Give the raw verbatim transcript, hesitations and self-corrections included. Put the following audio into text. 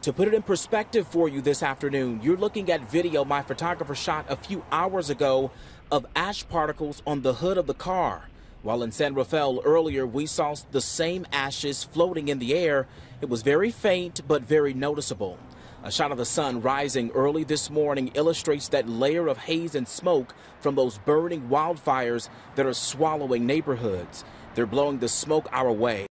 To put it in perspective for you this afternoon, you're looking at video my photographer shot a few hours ago of ash particles on the hood of the car. While in San Rafael earlier, we saw the same ashes floating in the air. It was very faint, but very noticeable. A shot of the sun rising early this morning illustrates that layer of haze and smoke from those burning wildfires that are swallowing neighborhoods. They're blowing the smoke our way.